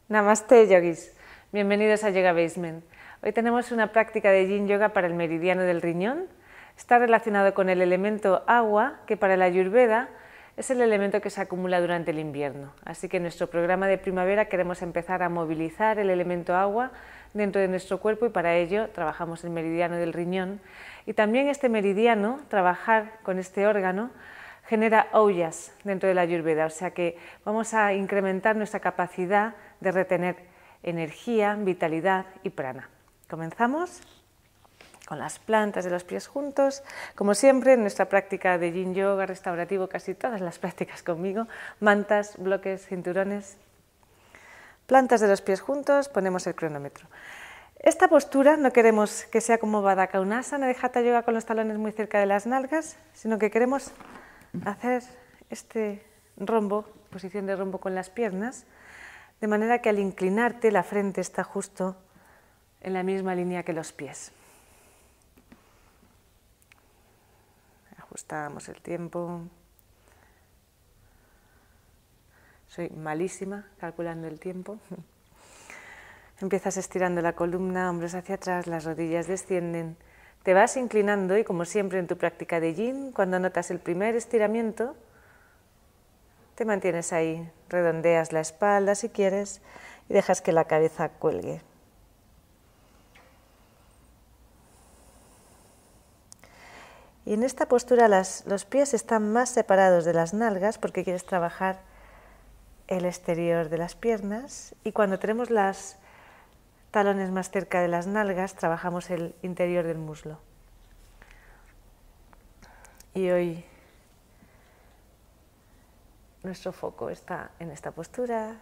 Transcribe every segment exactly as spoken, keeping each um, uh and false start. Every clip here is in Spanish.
Namaste, yogis. Bienvenidos a Yoga Basement. Hoy tenemos una práctica de Yin Yoga para el meridiano del riñón. Está relacionado con el elemento agua, que para la Ayurveda es el elemento que se acumula durante el invierno. Así que en nuestro programa de primavera queremos empezar a movilizar el elemento agua dentro de nuestro cuerpo y para ello trabajamos el meridiano del riñón. Y también este meridiano, trabajar con este órgano, genera auyas dentro de la Ayurveda, o sea que vamos a incrementar nuestra capacidad de retener energía, vitalidad y prana. Comenzamos con las plantas de los pies juntos. Como siempre en nuestra práctica de Yin Yoga restaurativo, casi todas las prácticas conmigo, mantas, bloques, cinturones. Plantas de los pies juntos, ponemos el cronómetro. Esta postura no queremos que sea como Baddha Konasana de Hatha Yoga con los talones muy cerca de las nalgas, sino que queremos hacer este rombo, posición de rombo con las piernas, de manera que al inclinarte la frente está justo en la misma línea que los pies. Ajustamos el tiempo. Soy malísima calculando el tiempo. Empiezas estirando la columna, hombros hacia atrás, las rodillas descienden. Te vas inclinando y, como siempre en tu práctica de Yin, cuando notas el primer estiramiento, te mantienes ahí, redondeas la espalda si quieres y dejas que la cabeza cuelgue. Y en esta postura las, los pies están más separados de las nalgas porque quieres trabajar el exterior de las piernas, y cuando tenemos los talones más cerca de las nalgas trabajamos el interior del muslo. Y hoy nuestro foco está en esta postura,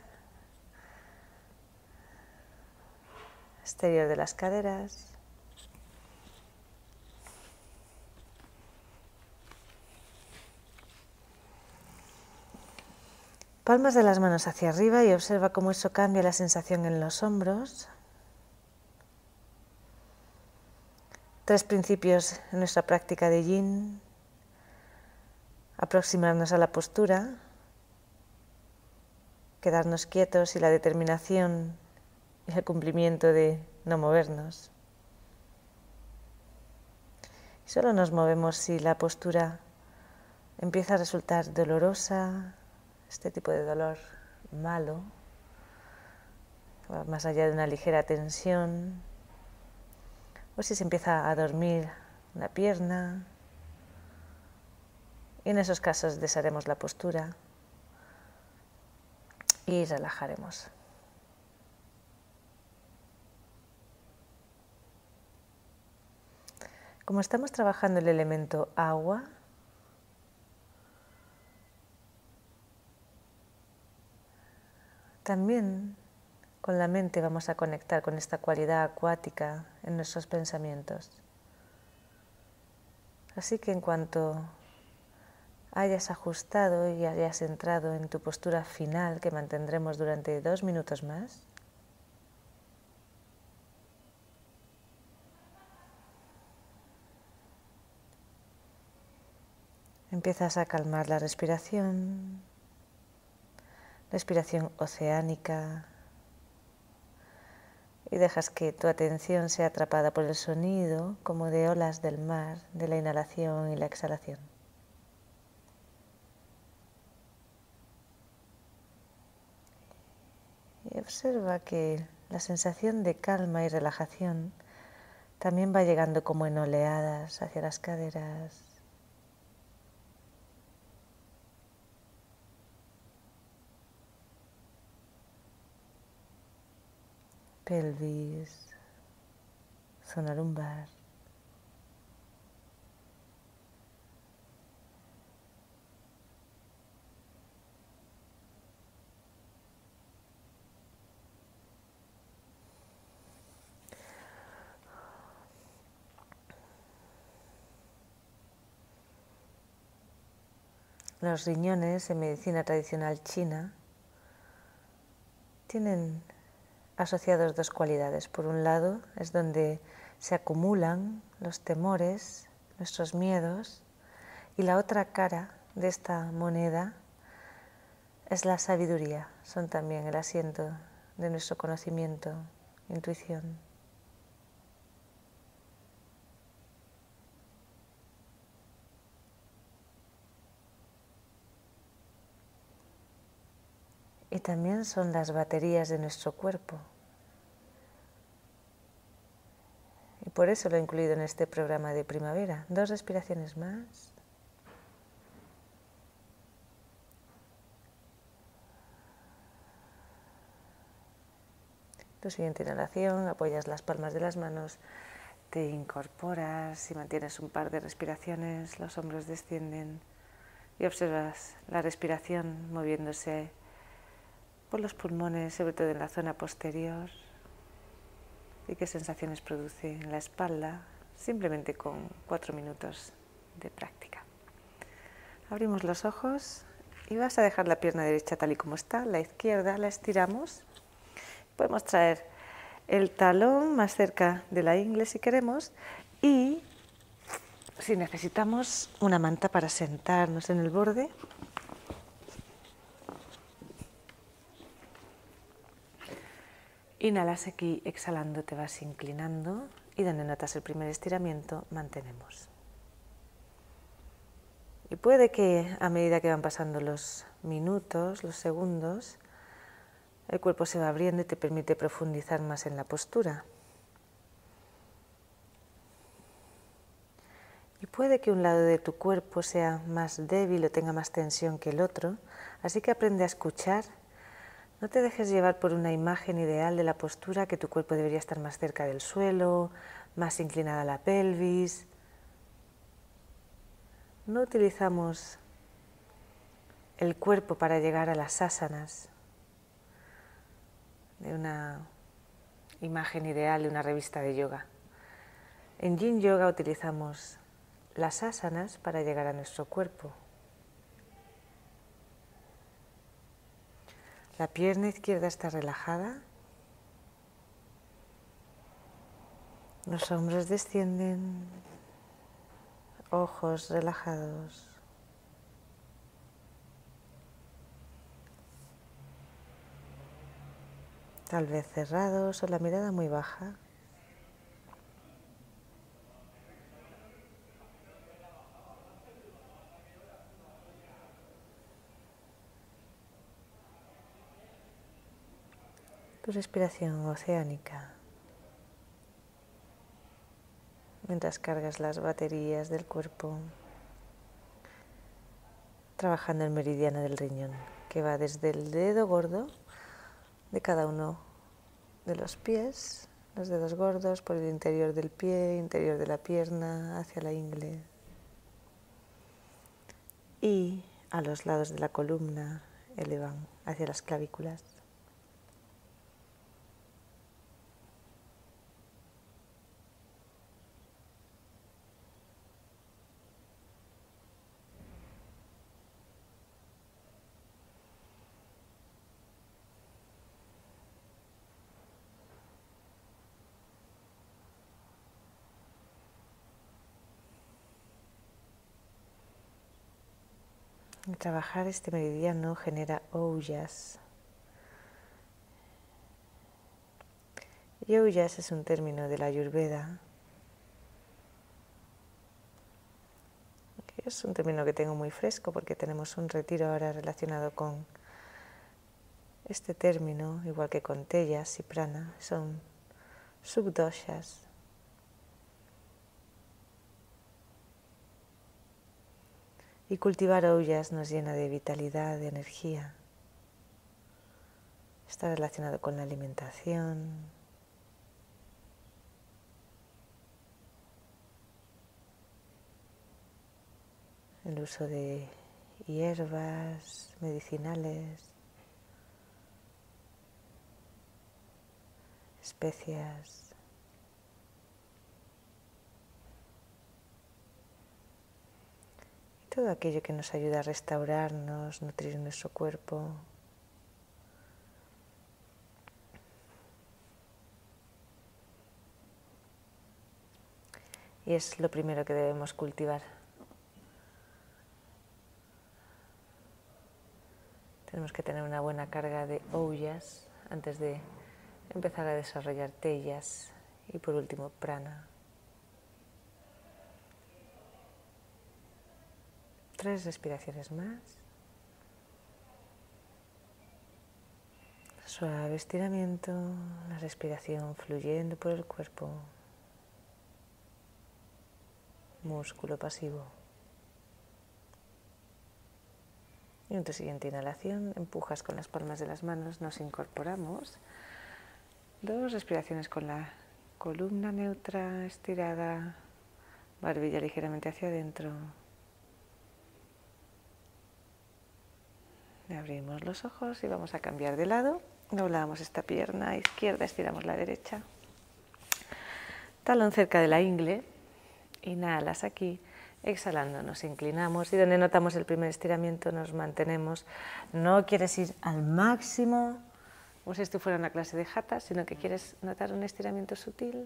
exterior de las caderas. Palmas de las manos hacia arriba y observa cómo eso cambia la sensación en los hombros. Tres principios en nuestra práctica de Yin: aproximarnos a la postura, quedarnos quietos y la determinación y el cumplimiento de no movernos. Y solo nos movemos si la postura empieza a resultar dolorosa, este tipo de dolor malo, más allá de una ligera tensión, o si se empieza a dormir una pierna, y en esos casos desharemos la postura y relajaremos. Como estamos trabajando el elemento agua, también con la mente vamos a conectar con esta cualidad acuática en nuestros pensamientos. Así que en cuanto hayas ajustado y hayas entrado en tu postura final, que mantendremos durante dos minutos más, empiezas a calmar la respiración, respiración oceánica, y dejas que tu atención sea atrapada por el sonido como de olas del mar, de la inhalación y la exhalación. Y observa que la sensación de calma y relajación también va llegando como en oleadas hacia las caderas, pelvis, zona lumbar. Los riñones en medicina tradicional china tienen asociados dos cualidades. Por un lado es donde se acumulan los temores, nuestros miedos, y la otra cara de esta moneda es la sabiduría. Son también el asiento de nuestro conocimiento, intuición. Y también son las baterías de nuestro cuerpo. Y por eso lo he incluido en este programa de primavera. Dos respiraciones más. Tu siguiente inhalación, apoyas las palmas de las manos, te incorporas y mantienes un par de respiraciones, los hombros descienden y observas la respiración moviéndose por los pulmones, sobre todo en la zona posterior, y qué sensaciones produce en la espalda, simplemente con cuatro minutos de práctica. Abrimos los ojos y vas a dejar la pierna derecha tal y como está, la izquierda la estiramos. Podemos traer el talón más cerca de la ingle si queremos y si necesitamos una manta para sentarnos en el borde. Inhalas aquí, exhalando te vas inclinando y donde notas el primer estiramiento mantenemos. Y puede que a medida que van pasando los minutos, los segundos, el cuerpo se va abriendo y te permite profundizar más en la postura. Y puede que un lado de tu cuerpo sea más débil o tenga más tensión que el otro, así que aprende a escuchar. No te dejes llevar por una imagen ideal de la postura, que tu cuerpo debería estar más cerca del suelo, más inclinada la pelvis. No utilizamos el cuerpo para llegar a las asanas de una imagen ideal de una revista de yoga. En Yin Yoga utilizamos las asanas para llegar a nuestro cuerpo. La pierna izquierda está relajada, los hombros descienden, ojos relajados. Tal vez cerrados o la mirada muy baja. Tu respiración oceánica, mientras cargas las baterías del cuerpo, trabajando el meridiano del riñón, que va desde el dedo gordo de cada uno de los pies, los dedos gordos por el interior del pie, interior de la pierna, hacia la ingle, y a los lados de la columna elevan hacia las clavículas. Trabajar este meridiano genera oyas. Y oyas es un término de la Ayurveda, que es un término que tengo muy fresco porque tenemos un retiro ahora relacionado con este término, igual que con Tejas y Prana, son subdoshas. Y cultivar oyas nos llena de vitalidad, de energía. Está relacionado con la alimentación, el uso de hierbas medicinales, especias. Todo aquello que nos ayuda a restaurarnos, nutrir nuestro cuerpo. Y es lo primero que debemos cultivar. Tenemos que tener una buena carga de oyas antes de empezar a desarrollar tellas y por último prana. Tres respiraciones más. Suave estiramiento, la respiración fluyendo por el cuerpo. Músculo pasivo. Y en tu siguiente inhalación empujas con las palmas de las manos, nos incorporamos. Dos respiraciones con la columna neutra, estirada, barbilla ligeramente hacia adentro. Abrimos los ojos y vamos a cambiar de lado. Doblamos esta pierna izquierda, estiramos la derecha. Talón cerca de la ingle. Inhalas aquí. Exhalando nos inclinamos y donde notamos el primer estiramiento nos mantenemos. No quieres ir al máximo, como si esto fuera una clase de hatha, sino que quieres notar un estiramiento sutil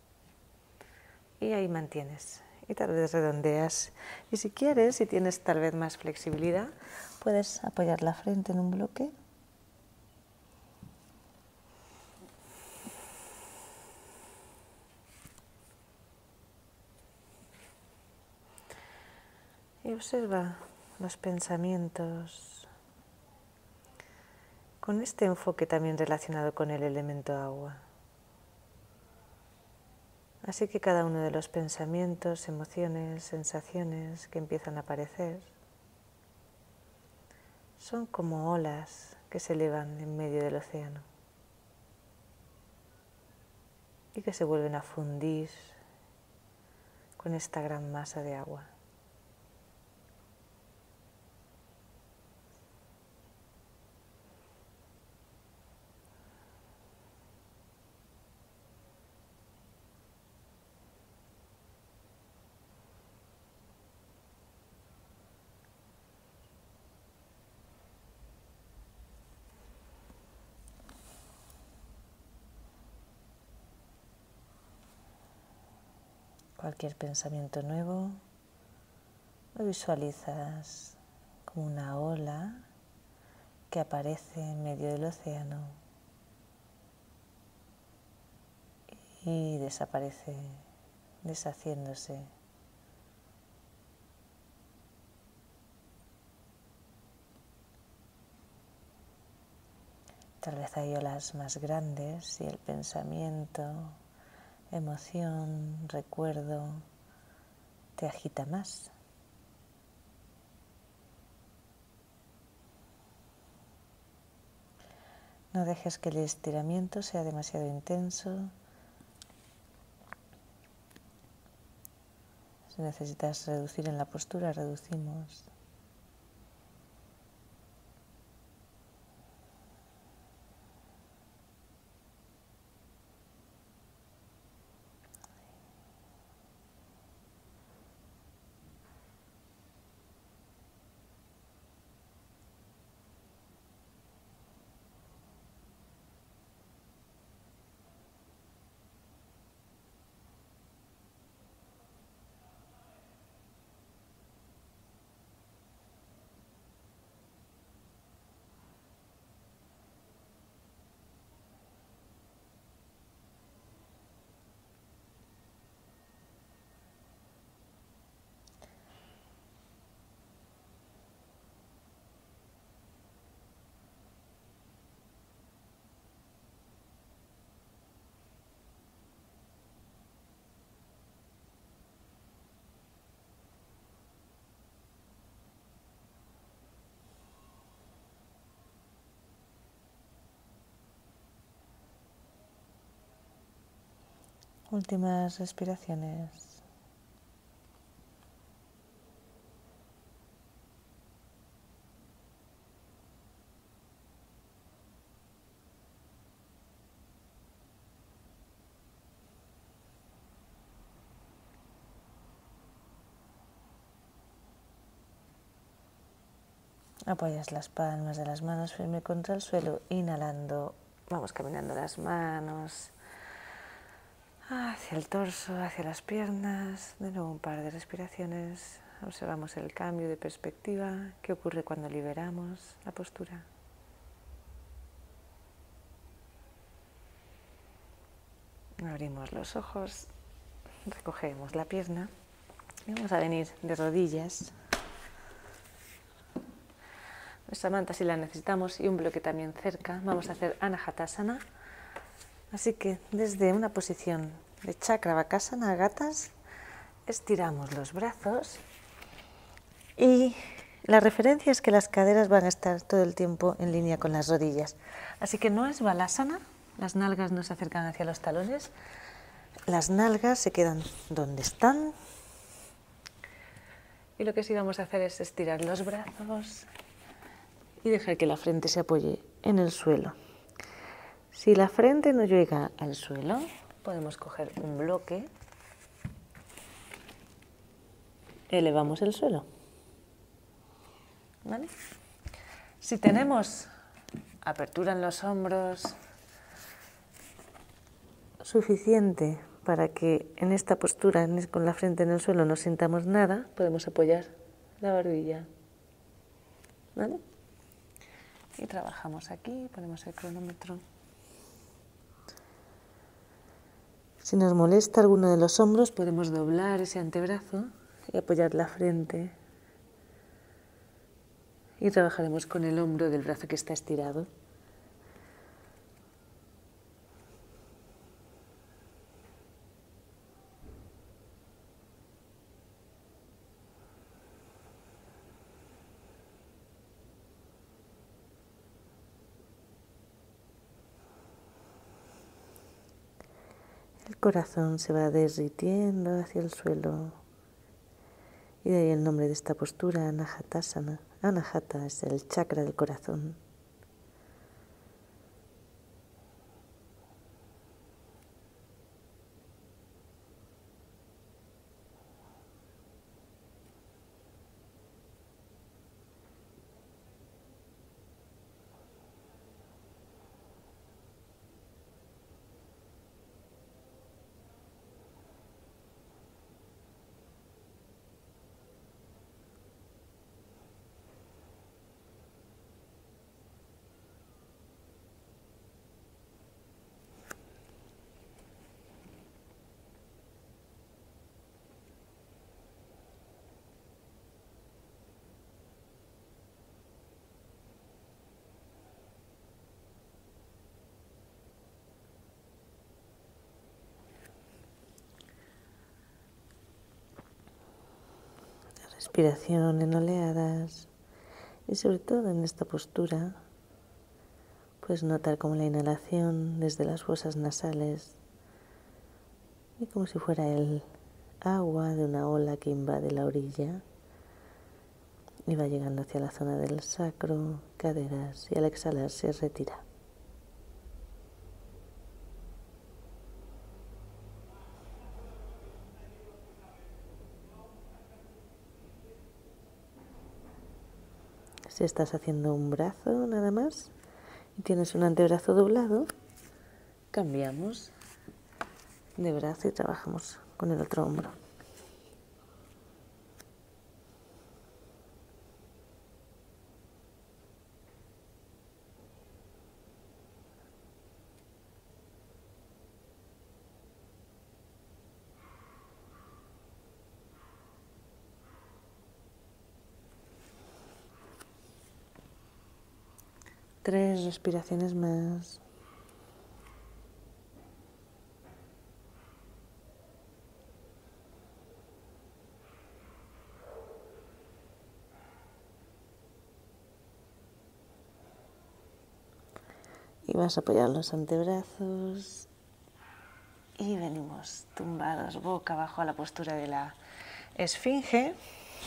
y ahí mantienes. Y tal vez redondeas. Y si quieres, si tienes tal vez más flexibilidad, puedes apoyar la frente en un bloque. Y observa los pensamientos con este enfoque también relacionado con el elemento agua. Así que cada uno de los pensamientos, emociones, sensaciones que empiezan a aparecer son como olas que se elevan en medio del océano y que se vuelven a fundir con esta gran masa de agua. Cualquier pensamiento nuevo lo visualizas como una ola que aparece en medio del océano y desaparece, deshaciéndose. Tal vez hay olas más grandes y el pensamiento, emoción, recuerdo te agita más. No dejes que el estiramiento sea demasiado intenso. Si necesitas reducir en la postura, reducimos. Últimas respiraciones. Apoyas las palmas de las manos firme contra el suelo, inhalando. Vamos caminando las manos hacia el torso, hacia las piernas. De nuevo un par de respiraciones. Observamos el cambio de perspectiva. ¿Qué ocurre cuando liberamos la postura? Abrimos los ojos, recogemos la pierna y vamos a venir de rodillas. Nuestra manta si la necesitamos y un bloque también cerca. Vamos a hacer Anahatasana. Así que desde una posición de Chakra Vakasana, gatas, estiramos los brazos y la referencia es que las caderas van a estar todo el tiempo en línea con las rodillas. Así que no es Balasana, las nalgas no se acercan hacia los talones, las nalgas se quedan donde están. Y lo que sí vamos a hacer es estirar los brazos y dejar que la frente se apoye en el suelo. Si la frente no llega al suelo, podemos coger un bloque, elevamos el suelo. ¿Vale? Si tenemos apertura en los hombros suficiente para que en esta postura, con la frente en el suelo, no sintamos nada, podemos apoyar la barbilla. ¿Vale? Y trabajamos aquí, ponemos el cronómetro. Si nos molesta alguno de los hombros, podemos doblar ese antebrazo y apoyar la frente. Y trabajaremos con el hombro del brazo que está estirado. El corazón se va derritiendo hacia el suelo. Y de ahí el nombre de esta postura, Anahatasana. Anahata es el chakra del corazón. Respiración en oleadas y sobre todo en esta postura puedes notar como la inhalación desde las fosas nasales y como si fuera el agua de una ola que invade la orilla y va llegando hacia la zona del sacro, caderas y al exhalar se retira. Si estás haciendo un brazo nada más y tienes un antebrazo doblado, cambiamos de brazo y trabajamos con el otro hombro. Tres respiraciones más. Y vas a apoyar los antebrazos y venimos tumbados boca abajo a la postura de la esfinge.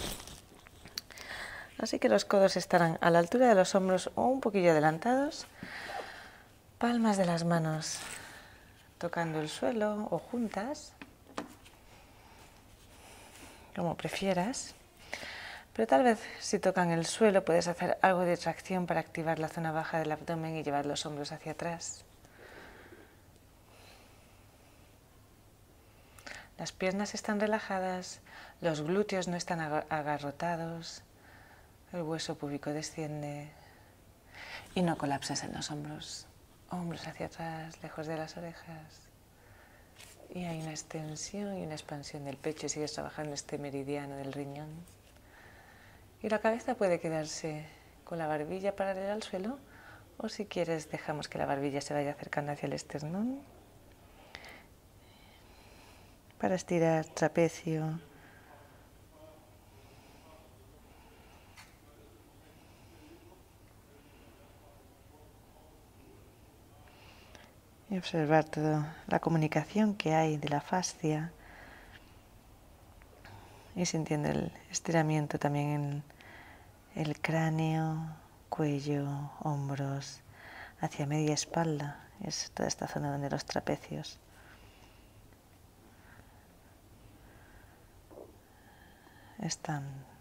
Así que los codos estarán a la altura de los hombros o un poquillo adelantados. Palmas de las manos tocando el suelo o juntas, como prefieras. Pero tal vez si tocan el suelo puedes hacer algo de tracción para activar la zona baja del abdomen y llevar los hombros hacia atrás. Las piernas están relajadas, los glúteos no están agarrotados, el hueso púbico desciende y no colapsas en los hombros. Hombros hacia atrás, lejos de las orejas. Y hay una extensión y una expansión del pecho, sigues trabajando este meridiano del riñón. Y la cabeza puede quedarse con la barbilla paralela al suelo, o si quieres dejamos que la barbilla se vaya acercando hacia el esternón para estirar trapecio, y observar toda la comunicación que hay de la fascia y sintiendo el estiramiento también en el cráneo, cuello, hombros, hacia media espalda. Es toda esta zona donde los trapecios están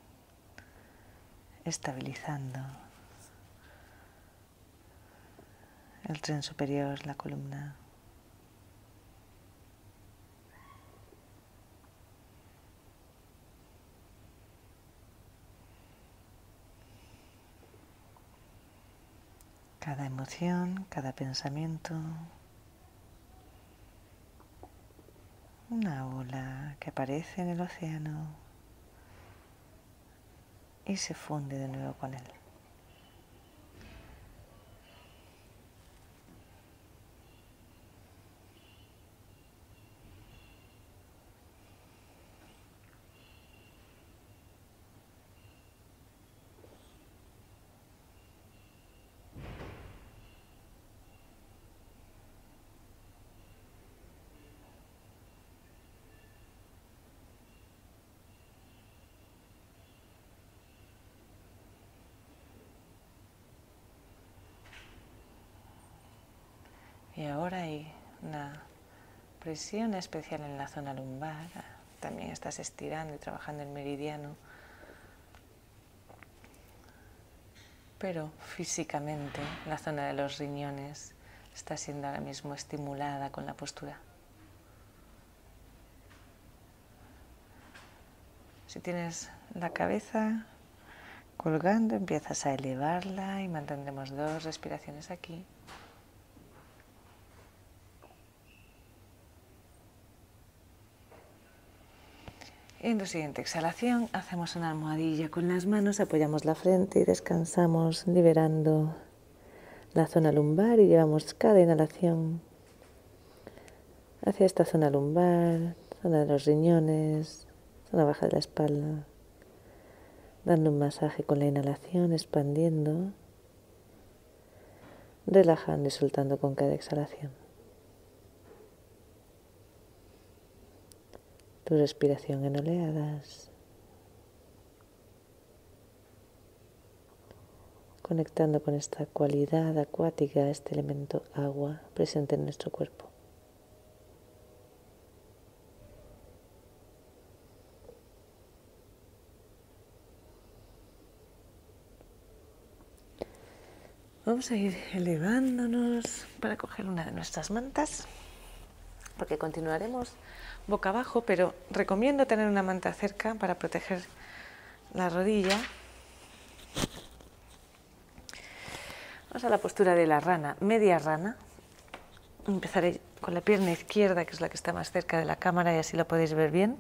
estabilizando el tren superior, la columna. Cada emoción, cada pensamiento, una ola que aparece en el océano y se funde de nuevo con él. Y ahora hay una presión especial en la zona lumbar. También estás estirando y trabajando el meridiano. Pero físicamente la zona de los riñones está siendo ahora mismo estimulada con la postura. Si tienes la cabeza colgando, empiezas a elevarla y mantendremos dos respiraciones aquí. Y en la siguiente exhalación hacemos una almohadilla con las manos, apoyamos la frente y descansamos liberando la zona lumbar y llevamos cada inhalación hacia esta zona lumbar, zona de los riñones, zona baja de la espalda, dando un masaje con la inhalación, expandiendo, relajando y soltando con cada exhalación. Tu respiración en oleadas, conectando con esta cualidad acuática, este elemento agua presente en nuestro cuerpo. Vamos a ir elevándonos para coger una de nuestras mantas, porque continuaremos boca abajo, pero recomiendo tener una manta cerca para proteger la rodilla. Vamos a la postura de la rana, media rana. Empezaré con la pierna izquierda, que es la que está más cerca de la cámara y así la podéis ver bien.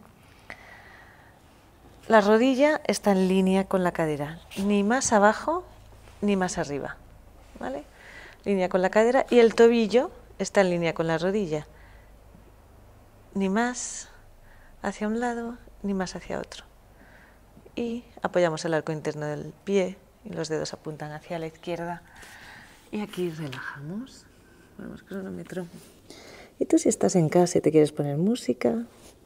La rodilla está en línea con la cadera, ni más abajo ni más arriba, ¿vale? Línea con la cadera, y el tobillo está en línea con la rodilla, ni más hacia un lado ni más hacia otro. Y apoyamos el arco interno del pie y los dedos apuntan hacia la izquierda. Y aquí relajamos. Vamos, cronómetro. Y tú, si estás en casa y te quieres poner música,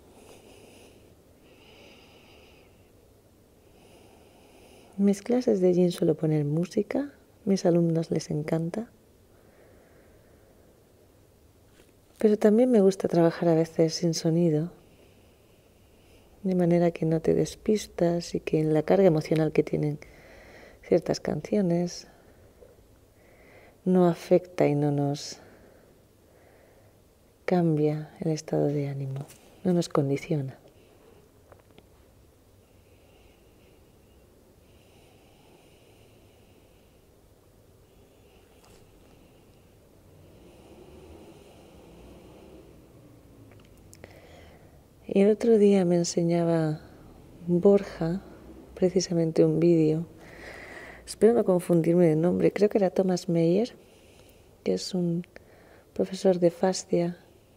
en mis clases de yin suelo poner música. A mis alumnos les encanta. Pero también me gusta trabajar a veces sin sonido, de manera que no te despistas y que en la carga emocional que tienen ciertas canciones no afecta y no nos cambia el estado de ánimo, no nos condiciona. Y el otro día me enseñaba Borja precisamente un vídeo, espero no confundirme de nombre, creo que era Thomas Meyer, que es un profesor de fascia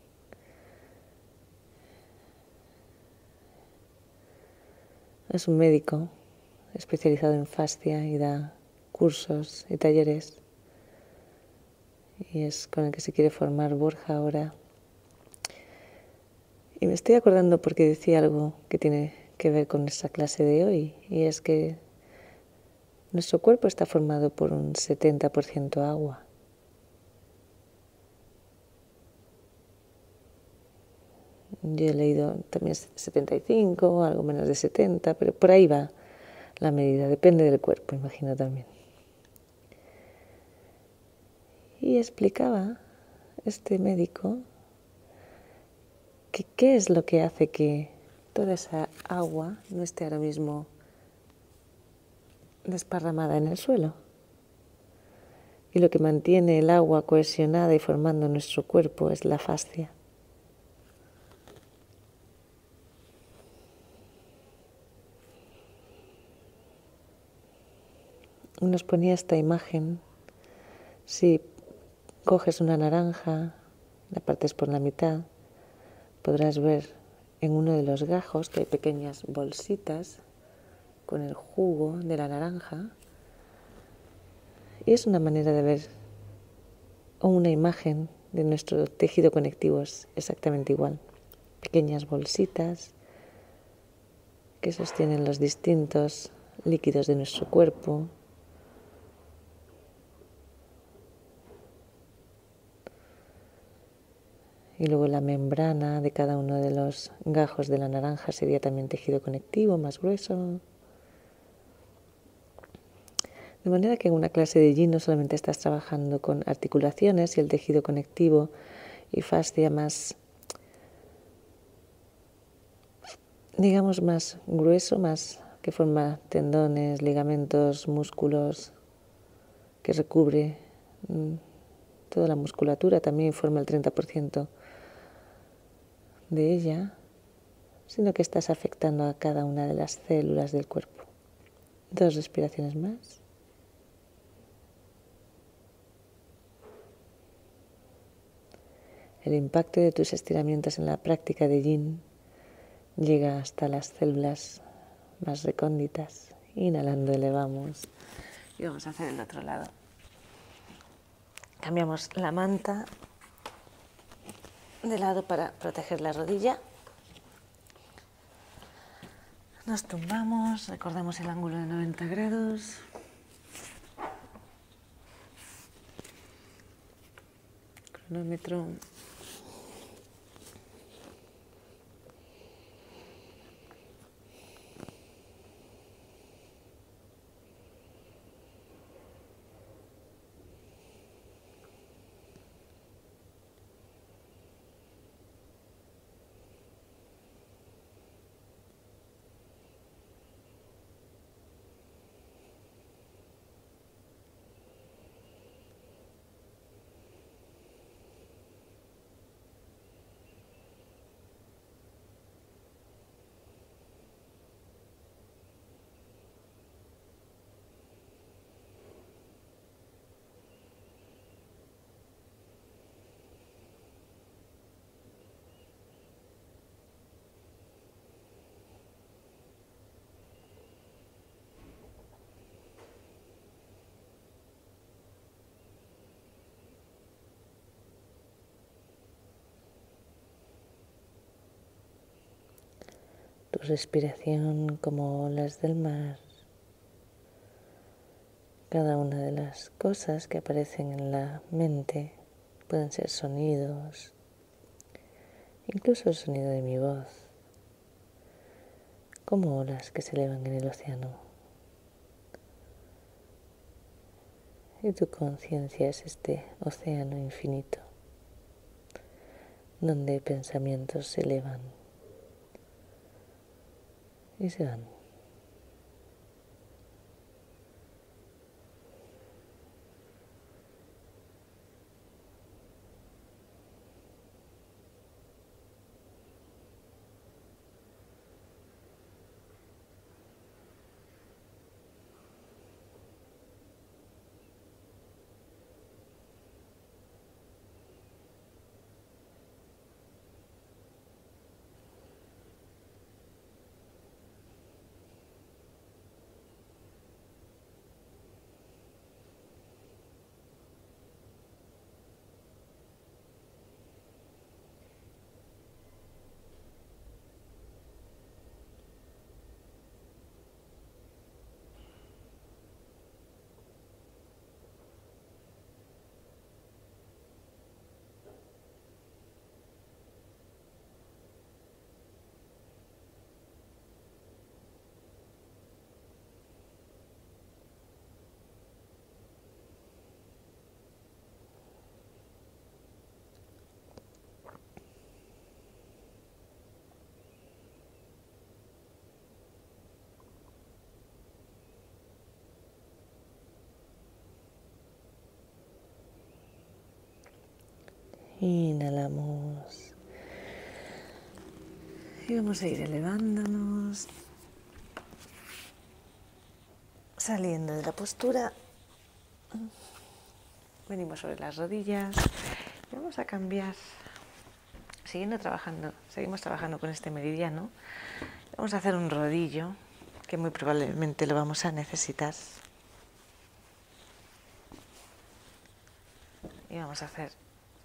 es un médico especializado en fascia y da cursos y talleres, y es con el que se quiere formar Borja ahora. Y me estoy acordando porque decía algo que tiene que ver con esa clase de hoy, y es que nuestro cuerpo está formado por un setenta por ciento agua. Yo he leído también setenta y cinco, algo menos de setenta, pero por ahí va la medida, depende del cuerpo, imagino también. Y explicaba este médico que qué es lo que hace que toda esa agua no esté ahora mismo desparramada en el suelo. Y lo que mantiene el agua cohesionada y formando nuestro cuerpo es la fascia. Nos ponía esta imagen: si coges una naranja, la partes por la mitad, podrás ver en uno de los gajos que hay pequeñas bolsitas con el jugo de la naranja, y es una manera de ver, o una imagen de nuestro tejido conectivo es exactamente igual. Pequeñas bolsitas que sostienen los distintos líquidos de nuestro cuerpo. Y luego la membrana de cada uno de los gajos de la naranja sería también tejido conectivo, más grueso. De manera que en una clase de yin no solamente estás trabajando con articulaciones y el tejido conectivo y fascia más, digamos, más grueso, más que forma tendones, ligamentos, músculos, que recubre mmm, toda la musculatura, también forma el treinta por ciento de ella, sino que estás afectando a cada una de las células del cuerpo. Dos respiraciones más. El impacto de tus estiramientos en la práctica de yin llega hasta las células más recónditas. Inhalando elevamos y vamos a hacer el otro lado. Cambiamos la manta de lado para proteger la rodilla. Nos tumbamos, recordamos el ángulo de noventa grados. Cronómetro. Tu respiración como olas del mar. Cada una de las cosas que aparecen en la mente pueden ser sonidos, incluso el sonido de mi voz, como olas que se elevan en el océano. Y tu conciencia es este océano infinito, donde pensamientos se elevan y se van. Inhalamos. Y vamos a ir elevándonos, saliendo de la postura. Venimos sobre las rodillas y vamos a cambiar, siguiendo trabajando, seguimos trabajando con este meridiano. Vamos a hacer un rodillo, que muy probablemente lo vamos a necesitar. Y vamos a hacer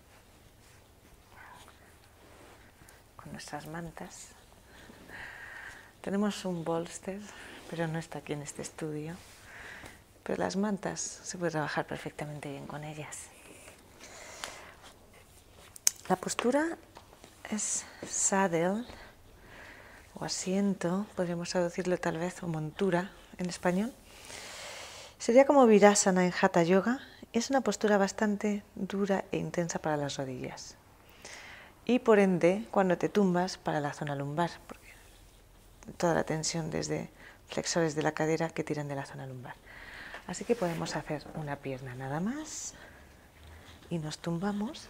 con nuestras mantas. Tenemos un bolster, pero no está aquí en este estudio. Pero las mantas se puede trabajar perfectamente bien con ellas. La postura es saddle o asiento, podríamos traducirlo tal vez, o montura en español. Sería como Virasana en Hatha Yoga. Es una postura bastante dura e intensa para las rodillas. Y por ende, cuando te tumbas, para la zona lumbar, porque toda la tensión desde flexores de la cadera que tiran de la zona lumbar. Así que podemos hacer una pierna nada más y nos tumbamos.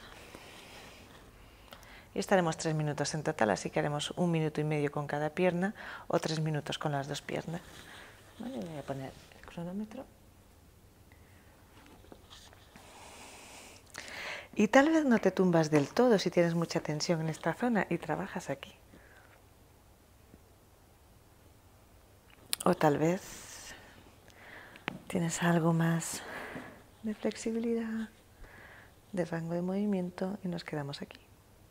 Y estaremos tres minutos en total, así que haremos un minuto y medio con cada pierna o tres minutos con las dos piernas. Vale, voy a poner el cronómetro. Y tal vez no te tumbas del todo si tienes mucha tensión en esta zona y trabajas aquí. O tal vez tienes algo más de flexibilidad, de rango de movimiento y nos quedamos aquí.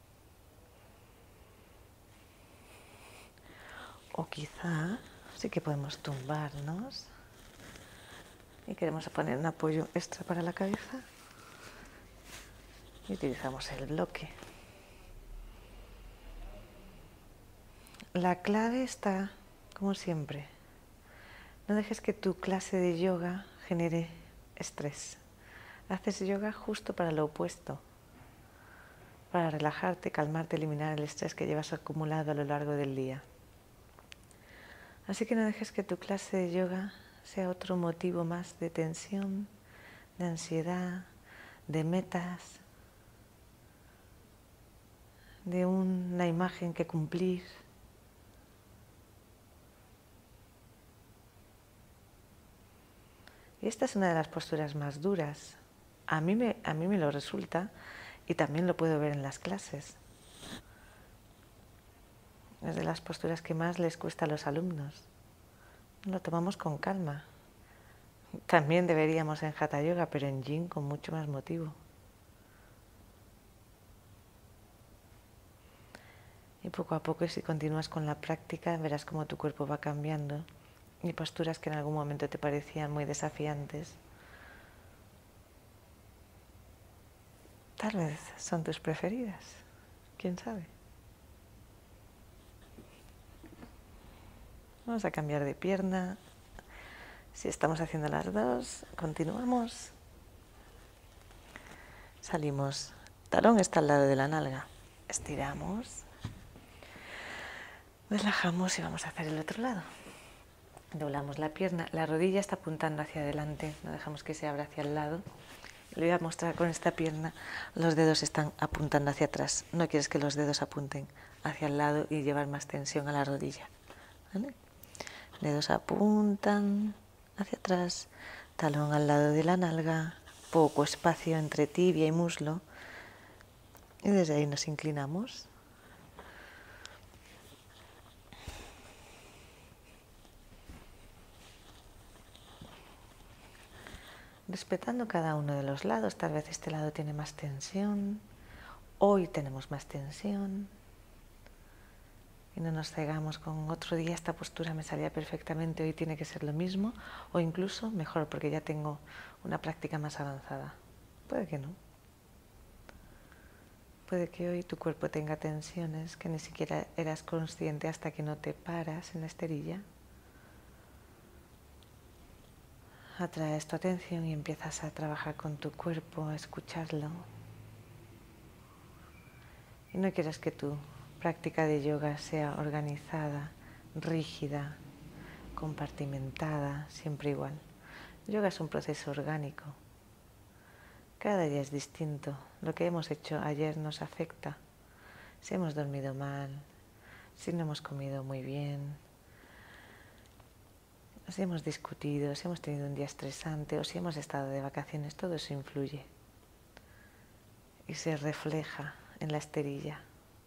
O quizá sí que podemos tumbarnos y queremos poner un apoyo extra para la cabeza y utilizamos el bloque. La clave está, como siempre, no dejes que tu clase de yoga genere estrés. Haces yoga justo para lo opuesto, para relajarte, calmarte, eliminar el estrés que llevas acumulado a lo largo del día. Así que no dejes que tu clase de yoga sea otro motivo más de tensión, de ansiedad, de metas, de una imagen que cumplir. Y esta es una de las posturas más duras. A mí me, a mí me lo resulta y también lo puedo ver en las clases. Es de las posturas que más les cuesta a los alumnos. Lo tomamos con calma. También deberíamos en Hatha Yoga, pero en Yin con mucho más motivo. Y poco a poco, si continúas con la práctica, verás cómo tu cuerpo va cambiando y posturas que en algún momento te parecían muy desafiantes, tal vez son tus preferidas. ¿Quién sabe? Vamos a cambiar de pierna. Si estamos haciendo las dos, continuamos. Salimos. Talón está al lado de la nalga. Estiramos. Relajamos y vamos a hacer el otro lado. Doblamos la pierna. La rodilla está apuntando hacia adelante. No dejamos que se abra hacia el lado. Le voy a mostrar con esta pierna. Los dedos están apuntando hacia atrás. No quieres que los dedos apunten hacia el lado y llevar más tensión a la rodilla. ¿Vale? Dedos apuntan hacia atrás, talón al lado de la nalga, poco espacio entre tibia y muslo y desde ahí nos inclinamos. Respetando cada uno de los lados, tal vez este lado tiene más tensión, hoy tenemos más tensión. Y no nos cegamos con otro día esta postura me salía perfectamente, hoy tiene que ser lo mismo o incluso mejor porque ya tengo una práctica más avanzada. Puede que no. Puede que hoy tu cuerpo tenga tensiones que ni siquiera eras consciente hasta que no te paras en la esterilla. Atraes tu atención y empiezas a trabajar con tu cuerpo, a escucharlo. Y no quieres que tu práctica de yoga sea organizada, rígida, compartimentada, siempre igual. Yoga es un proceso orgánico. Cada día es distinto. Lo que hemos hecho ayer nos afecta. Si hemos dormido mal, si no hemos comido muy bien, si hemos discutido, si hemos tenido un día estresante o si hemos estado de vacaciones, todo eso influye y se refleja en la esterilla.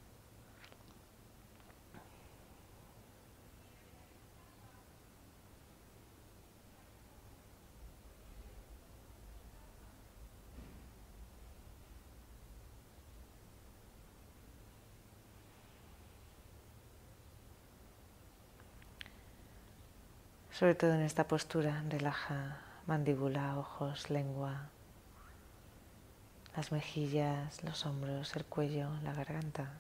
Sobre todo en esta postura, relaja mandíbula, ojos, lengua, las mejillas, los hombros, el cuello, la garganta.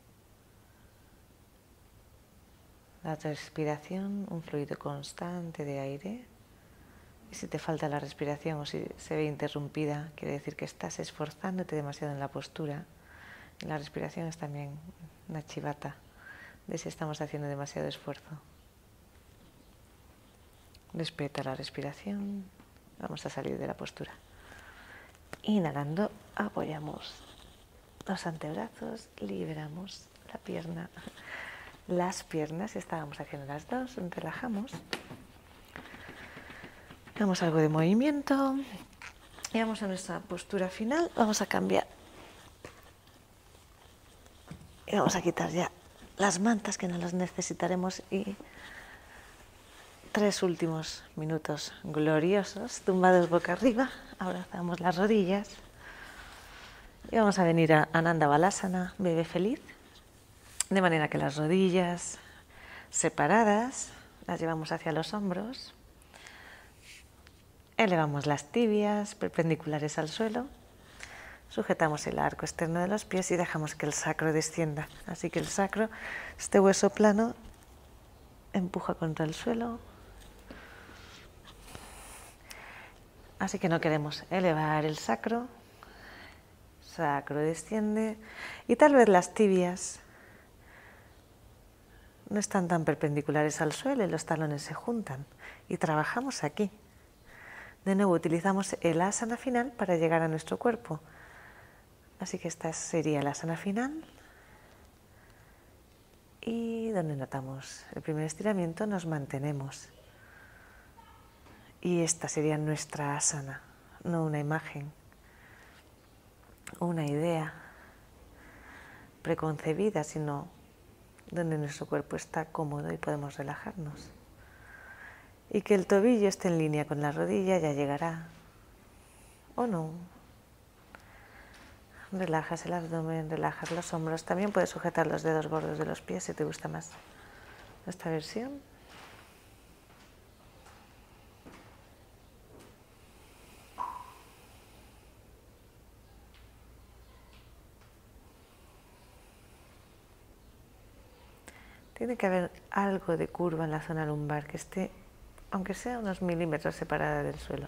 La respiración, un fluido constante de aire. Y si te falta la respiración o si se ve interrumpida, quiere decir que estás esforzándote demasiado en la postura. Y la respiración es también una chivata de si estamos haciendo demasiado esfuerzo. Respeta la respiración. Vamos a salir de la postura. Inhalando, apoyamos los antebrazos, liberamos la pierna, las piernas, estábamos haciendo las dos, relajamos. Damos algo de movimiento y vamos a nuestra postura final. Vamos a cambiar y vamos a quitar ya las mantas que no las necesitaremos y tres últimos minutos gloriosos, tumbados boca arriba, abrazamos las rodillas y vamos a venir a Ananda Balasana, bebé feliz, de manera que las rodillas separadas las llevamos hacia los hombros, elevamos las tibias perpendiculares al suelo, sujetamos el arco externo de los pies y dejamos que el sacro descienda, así que el sacro, este hueso plano, empuja contra el suelo. Así que no queremos elevar el sacro, sacro desciende y tal vez las tibias no están tan perpendiculares al suelo y los talones se juntan y trabajamos aquí. De nuevo utilizamos el asana final para llegar a nuestro cuerpo. Así que esta sería el asana final y donde notamos el primer estiramiento nos mantenemos. Y esta sería nuestra asana, no una imagen, una idea preconcebida, sino donde nuestro cuerpo está cómodo y podemos relajarnos. Y que el tobillo esté en línea con la rodilla ya llegará, o no. Relajas el abdomen, relajas los hombros, también puedes sujetar los dedos gordos de los pies si te gusta más esta versión. Tiene que haber algo de curva en la zona lumbar que esté, aunque sea unos milímetros separada del suelo.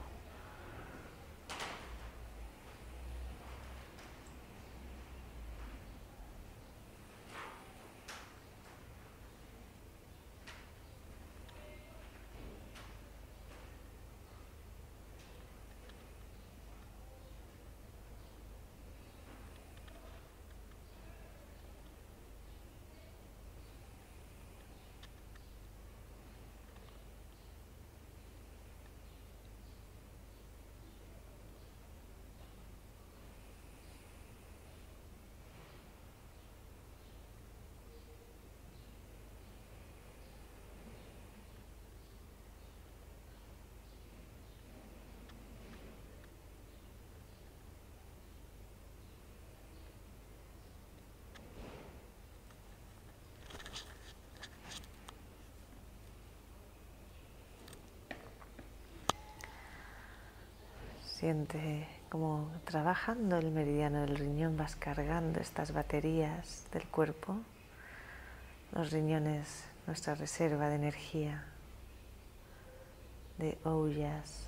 Siente como trabajando el meridiano del riñón vas cargando estas baterías del cuerpo. Los riñones, nuestra reserva de energía, de ollas.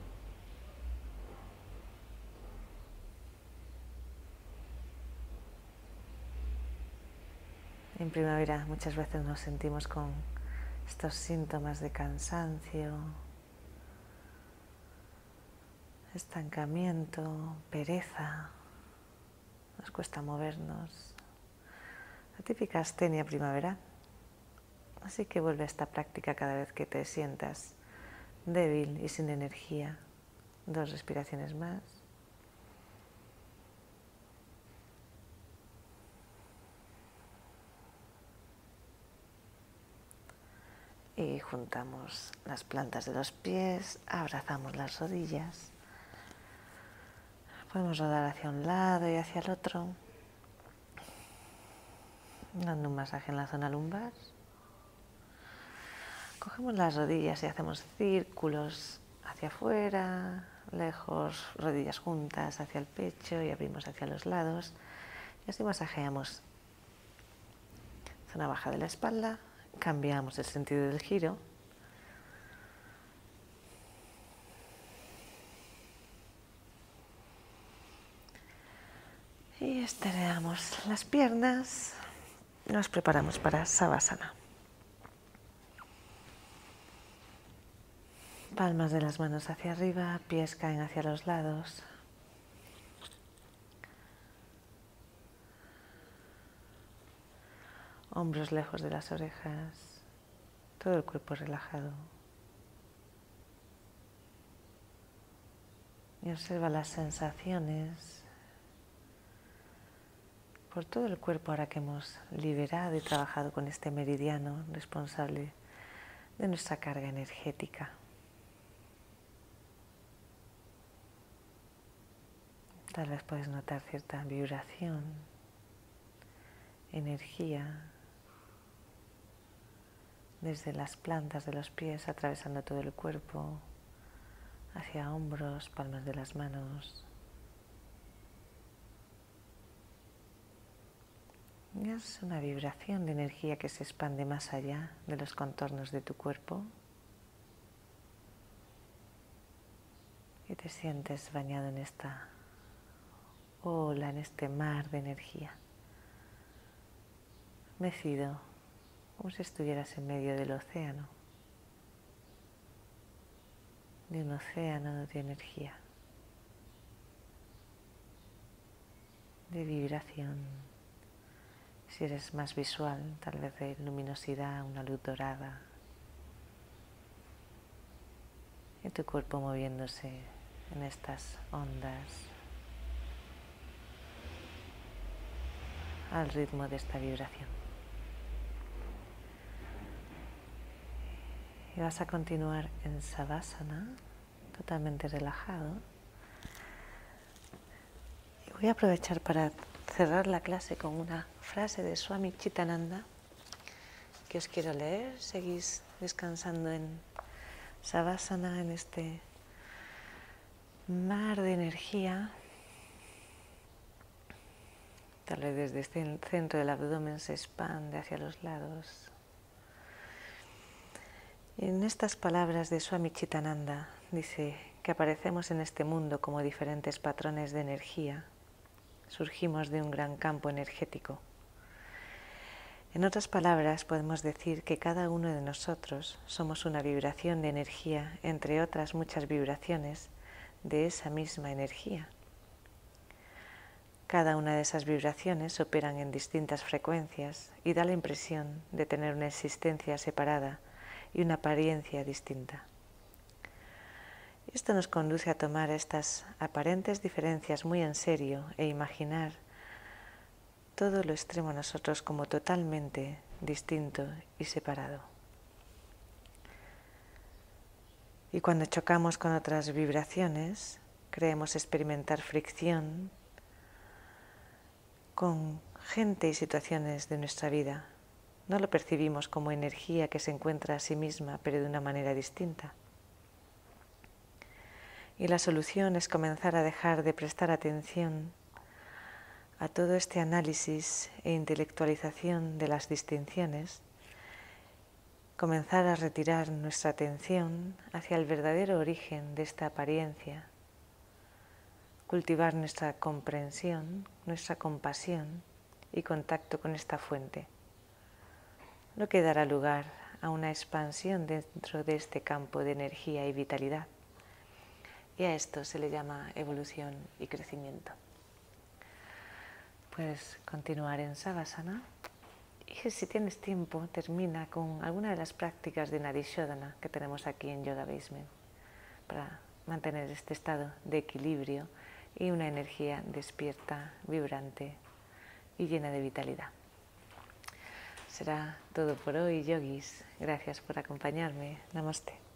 En primavera muchas veces nos sentimos con estos síntomas de cansancio. estancamiento, pereza, nos cuesta movernos, la típica astenia primaveral. Así que vuelve a esta práctica cada vez que te sientas débil y sin energía. Dos respiraciones más. Y juntamos las plantas de los pies, abrazamos las rodillas. Podemos rodar hacia un lado y hacia el otro, dando un masaje en la zona lumbar. Cogemos las rodillas y hacemos círculos hacia afuera, lejos, rodillas juntas hacia el pecho y abrimos hacia los lados. Y así masajeamos zona baja de la espalda, cambiamos el sentido del giro. Y estiramos las piernas, nos preparamos para Savasana. Palmas de las manos hacia arriba, pies caen hacia los lados. Hombros lejos de las orejas, todo el cuerpo relajado. Y observa las sensaciones por todo el cuerpo ahora que hemos liberado y trabajado con este meridiano responsable de nuestra carga energética. Tal vez puedes notar cierta vibración, energía, desde las plantas de los pies atravesando todo el cuerpo, hacia hombros, palmas de las manos. Y es una vibración de energía que se expande más allá de los contornos de tu cuerpo. Y te sientes bañado en esta ola, en este mar de energía. Mecido, como si estuvieras en medio del océano. De un océano de energía. De vibración. Si eres más visual, tal vez de luminosidad, una luz dorada. Y tu cuerpo moviéndose en estas ondas al ritmo de esta vibración. Y vas a continuar en Savasana, totalmente relajado. Y voy a aprovechar para cerrar la clase con una frase de Swami Chitananda que os quiero leer. Seguís descansando en Savasana, en este mar de energía. Tal vez desde el centro del abdomen se expande hacia los lados. Y en estas palabras de Swami Chitananda dice que aparecemos en este mundo como diferentes patrones de energía. Surgimos de un gran campo energético. En otras palabras, podemos decir que cada uno de nosotros somos una vibración de energía, entre otras muchas vibraciones de esa misma energía. Cada una de esas vibraciones operan en distintas frecuencias y da la impresión de tener una existencia separada y una apariencia distinta. Esto nos conduce a tomar estas aparentes diferencias muy en serio e imaginar todo lo extremo a nosotros como totalmente distinto y separado. Y cuando chocamos con otras vibraciones, creemos experimentar fricción con gente y situaciones de nuestra vida. No lo percibimos como energía que se encuentra a sí misma, pero de una manera distinta. Y la solución es comenzar a dejar de prestar atención a todo este análisis e intelectualización de las distinciones, comenzar a retirar nuestra atención hacia el verdadero origen de esta apariencia, cultivar nuestra comprensión, nuestra compasión y contacto con esta fuente, lo que dará lugar a una expansión dentro de este campo de energía y vitalidad. y a esto se le llama evolución y crecimiento. Puedes continuar en Savasana y si tienes tiempo termina con alguna de las prácticas de Narishodhana que tenemos aquí en Yoga Basement para mantener este estado de equilibrio y una energía despierta, vibrante y llena de vitalidad. Será todo por hoy, yogis. Gracias por acompañarme. Namaste.